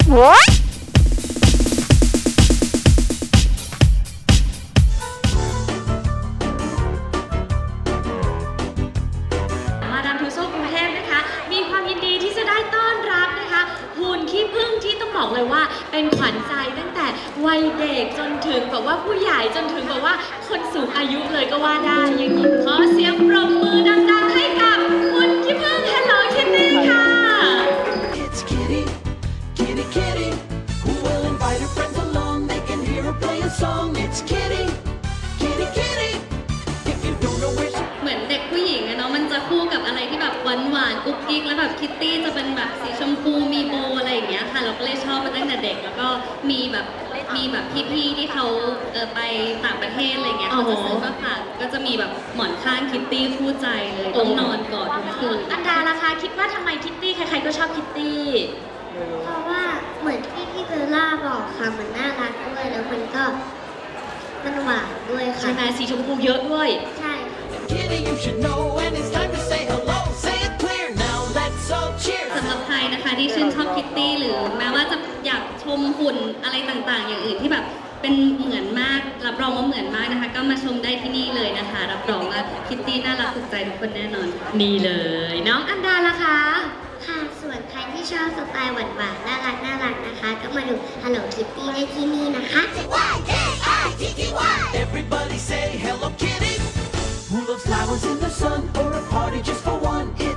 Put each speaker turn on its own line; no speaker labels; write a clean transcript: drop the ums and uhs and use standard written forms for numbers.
มาดามทูโซ่กรุงเทพนะคะมีความยินดีที่จะได้ต้อนรับนะคะหุ่นขี้ผึ้งที่ต้องบอกเลยว่าเป็นขวัญใจตั้งแต่วัยเด็กจนถึงแบบว่าผู้ใหญ่จนถึงแบบว่าคนสูงอายุเลยก็ว่าได้อย่างนี้ขอเสียงปรบมือดังๆให้กับหุ่นขี้ผึ้ง Hello Kitty ค่ะ
It's Kitty, Kitty, Kitty. Who will invite her friends along? They can hear her play a song. It's Kitty, Kitty, Kitty. If you don't know where she
เหมือนเด็กผู้หญิงอะเนาะมันจะคู่กับอะไรที่แบบหวานๆกุ๊กกิ๊กแล้วแบบคิตตี้จะเป็นแบบสีชมพูมีโบอะไรอย่างเงี้ยค่ะเราก็เลยชอบมาตั้งแต่เด็กแล้วก็มีแบบพี่ๆที่เขาไปต่างประเทศอะไรเงี้ยเขาจะซื้อมาฝากก็จะมีแบบหมอนข้างคิตตี้คู่ใจเลยต้องนอนกอดทุกคืนอันดาล่ะคะคิดว่าทำไมคิตตี้ใครๆก็ชอบคิตตี้
เพราะว่าเหมือนที่พี่เบลล่าบอกค่ะมันน่ารักด้วยแล้วมันก็มันหวานด้วยค่ะ
ใช่ไหมสีชมพูเยอะด้วย
ใช่
Kitty, you should know when it's time to say hello. Say it clear now. Let's all cheer.
สำหรับใครนะคะที่ชื่นชอบคิตตี้หรือแม้ว่าจะอยากชมหุ่นอะไรต่างๆอย่างอื่นที่แบบเป็นเหมือนมากรับรองว่าเหมือนมากนะคะก็มาชมได้ที่นี่เลยนะคะรับรองว่าคิตตี้น่ารักถูกใจทุกคนแน่นอนนี่เลยน้องอันดาล่ะคะ
ค่ะส่วนใครที่ชอบสไตล์หวานๆน่ารักนะคะก็มาดู Hello Kitty ได้ที่นี่นะคะ
Everybody say hello, Kitty. Who loves flowers in the sun or a party just for one?